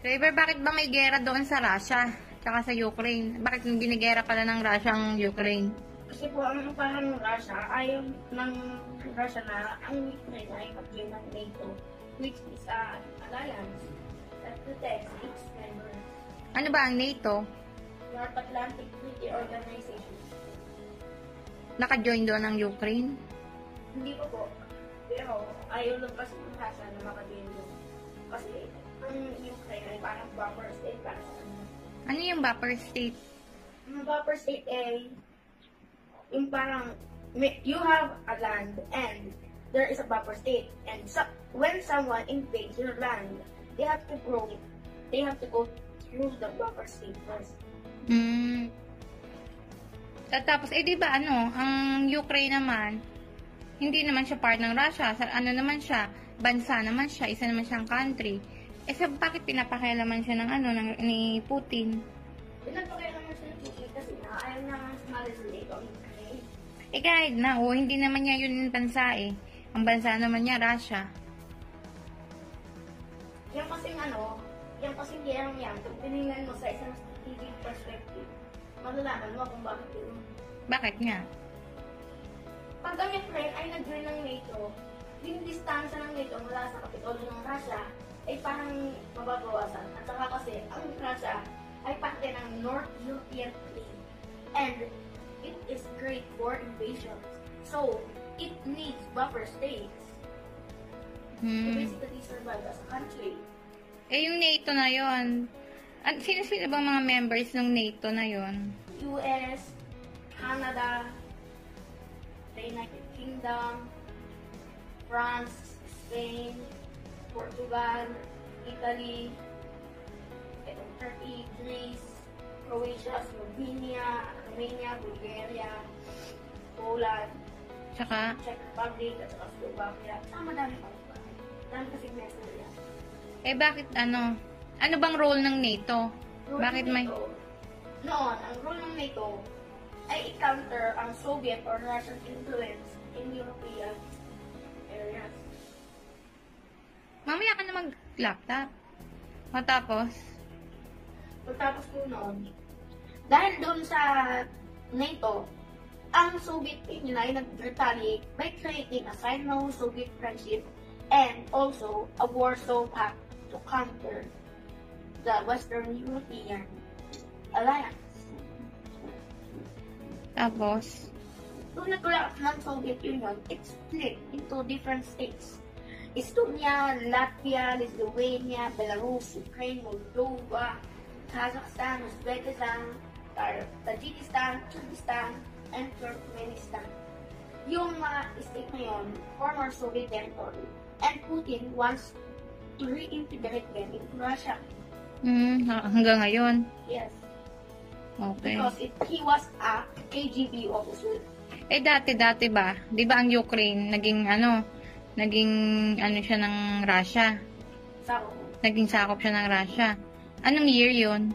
Trevor, bakit ba may gera doon sa Russia? Tsaka sa Ukraine? Bakit yung ginigera pala ng Russia ang Ukraine? Kasi po ang parang Russia, ayaw ng Russia na ang Ukraine ay mag-join ng NATO, which is an alliance that protects its members. Ano ba ang NATO? North Atlantic Treaty Organization. Naka-join doon ang Ukraine? Hindi po. Pero ayaw lang kasi ng Russia na maka-join doon. Kasi ang Ukraine ay parang buffer state para sa kanila. Ano yung buffer state? Ang buffer state ay yung parang you have a land and there is a buffer state, and when someone invades your land, they have to go through the buffer state first. Tapos, di ba ang Ukraine naman, hindi naman siya part ng Russia. Ano naman siya, bansa naman siya, isa naman siyang country. Bakit pinapakialaman siya ni Putin? Pinagpakialaman siya ng Putin kasi ayaw niya sumali sa NATO. Kahit na, hindi naman niya yun yung bansa eh. Ang bansa naman niya, Russia. Yan kasing gerang yan, kung tinignan mo sa isang strategic perspective, malalaman mo kung bakit yun. Bakit nga? Pag ang Ukraine ay nag-join ng NATO, yung distansya ng NATO mula sa kapitolyo ng Russia ay parang mababawasan. At saka kasi, ang Russia ay parte ng North European Plate. And it is great for invasions. So, it needs buffer states to basically survive as a country. Yung NATO na yon, sino-sino bang mga members ng NATO na yon? US, Canada, the United Kingdom, France, Spain, Portugal, Italy, Turkey, Greece, Croatia, Slovenia, Romania, Bulgaria, Poland, Tsaka? Czech Republic, at saka Slovakia. Madami pa. Dami kasi member yan. Bakit ano bang role ng NATO? Bakit may... Noon, ang role ng NATO ay i-counter ang Soviet or Russian influence in European areas. Mamaya ka na mag-laptop. Matapos? Pagtapos po noon, dahil doon sa NATO, ang Soviet Union ay nag-retaliate by creating a Sino-Soviet friendship and also a Warsaw Pact to counter the Western European alliance. Tapos? Nung nag-collapse ng Soviet Union, it split into different states. Estonia, Latvia, Lithuania, Belarus, Ukraine, Moldova, Kazakhstan, Uzbekistan, Tajikistan, Kyrgyzstan, and Turkmenistan. Yung mga state na yun, former Soviet territory, and Putin wants to reintegrate them into Russia. Hanggang ngayon? Yes. Okay. Because he was a KGB officer. Dati ba? Di ba ang Ukraine, naging siya ng Russia? Naging sakop siya ng Russia. Anong year yun?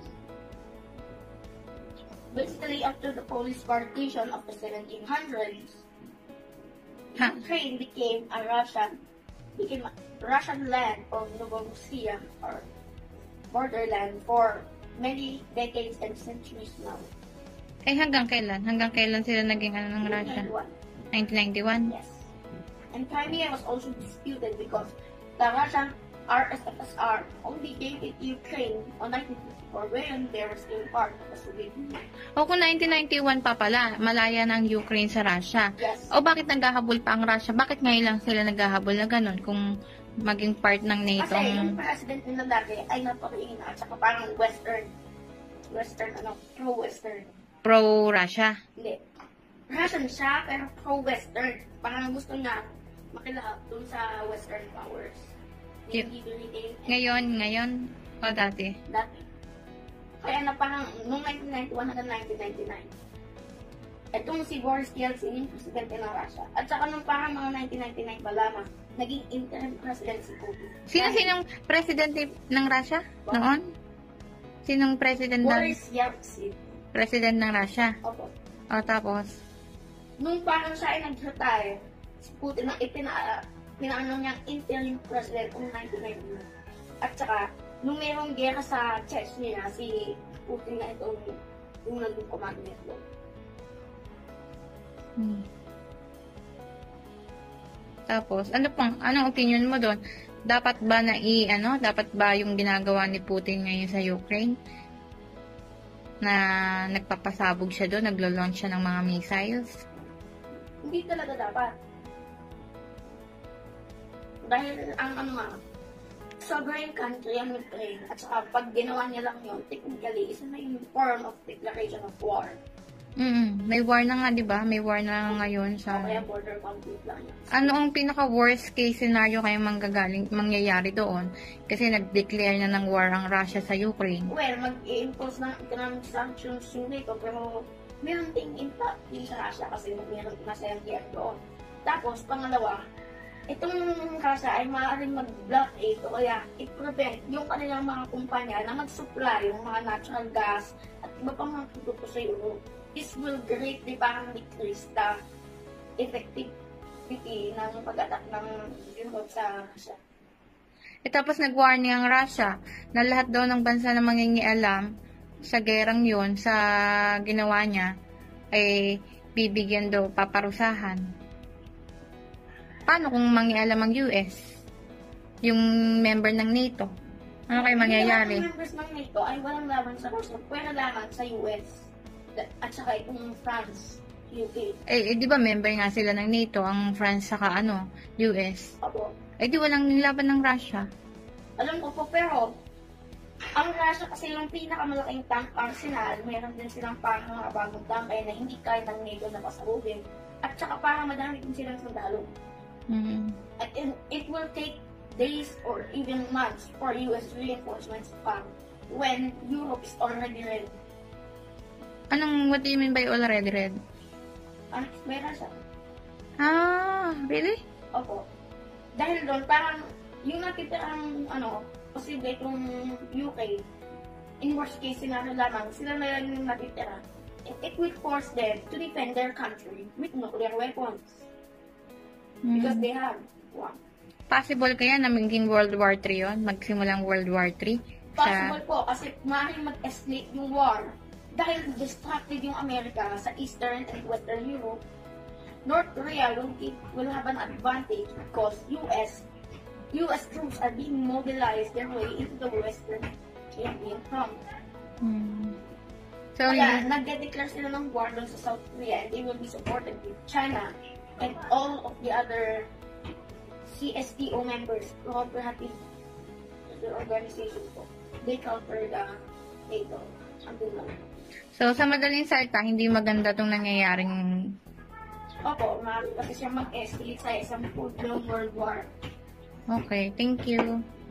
Basically, after the Polish partition of the 1700s, Ukraine became a Russian land of Novorossiya, or borderland, for many decades and centuries now. Hanggang kailan? Hanggang kailan sila naging ng Russia? 1991? Yes. And Crimea was also disputed because the Russian RSFSR only gave it to Ukraine on 1954 when they were still part of the Soviet Union. O kung 1991 pa pala, malaya ng Ukraine sa Russia. Yes. O bakit naghahabol pa ang Russia? Bakit ngayon lang sila naghahabol na ganun kung maging part ng NATO? Kasi yung president nila dati ay napakaingin at saka parang pro-Western. Pro-Russia? Hindi. Russian siya, pero pro-Western. Parang gusto niya makilahap dun sa Western powers. Ngayon? O dati? Dati. Kaya na parang noong 1991 hanggang 1999. Itong si Boris Yeltsin, yung presidente ng Russia. At saka nung parang mga 1999 pa lamang, naging interim president si Putin. Sinong presidente ng Russia noon? Sinong president Boris Yeltsin. President ng Russia? Opo. O tapos? Nung parang siya ay nag-retire, si Putin ang pinaano niyang interim president noong 1999. At saka, nung mayroong gera sa Chechnya, si Putin na itong yung naging commandment doon. Tapos, anong opinion mo doon? Dapat ba yung ginagawa ni Putin ngayon sa Ukraine? Na nagpapasabog siya doon, naglo-launch siya ng mga missiles? Hindi talaga dapat. Dahil sovereign country ang Ukraine, at saka pag ginawa niya lang yun, technically, isa na yung form of declaration of war. May war na nga, di ba? May war na ngayon sa... Kaya border conflict lang yan. Ano ang pinaka-worst case scenario kaya mangyayari doon? Kasi nag-declare na ng war ang Russia sa Ukraine. Well, mag-i-impose ng economic sanctions yung NATO, pero meron ding impact din sa Russia kasi meron masayang yan doon. Tapos, pangalawa, itong Russia ay maaaring mag-blockade o kaya i-prevent yung kanilang mga kumpanya na mag-supply yung mga natural gas at iba pang mga produkto sa Europe. This will greatly parang decrease the effectivity ng pag-attack ng Europe sa Russia. Tapos nag-warning ang Russia na lahat daw ng bansa na mangingialam sa gerang yun, sa ginawa niya, ay bibigyan daw, paparusahan. Paano kung mangialam ang US? Yung member ng NATO? Ano kayo mangyayari? Yung members ng NATO ay walang laban sa Russia, pero laban sa US. At saka itong France, UK. Di ba member nga sila ng NATO, ang France saka US? Opo. Di walang nilaban ng Russia. Alam ko po, pero ang Russia kasi yung pinakamalaking tank arsenal, meron din silang parang mga bagong tankay na hindi kaya ng NATO na pasarugin. At saka parang madami din silang sundalo. At it will take days or even months for US reinforcements to come when Europe is already ready. What do you mean by already ready? May Russia. Really? Opo. Dahil doon, parang yung natitirang, posible itong UK, in worst case scenario lamang, sila na lang yung natitira. It will force them to defend their country with nuclear weapons. Because they have one. Possible kaya na maging World War III yun? Magsimulang World War III? Possible po, kasi maaaring mag-escalate yung war. Dahil distracted yung Amerika sa Eastern and Western Europe, North Korea will have an advantage because US troops are being mobilized their way into the Western European front. So, kaya nag-declare sila ng war doon sa South Korea and they will be supported with China and all of the other CSTO members, cooperative organizations po. They counter the NATO until now. So, sa madaling salita, hindi maganda itong nangyayaring... Opo, kasi siya mag-escalate sa isang full-blown world war. Okay, thank you.